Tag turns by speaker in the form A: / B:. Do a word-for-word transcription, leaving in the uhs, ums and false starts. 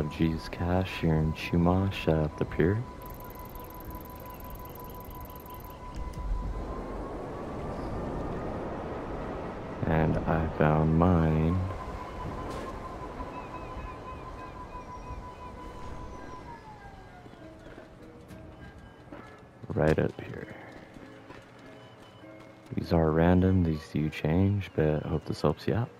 A: of G's Cash here in Chumash at the pier. And I found mine. Right up here. These are random, these do change, but I hope this helps you out.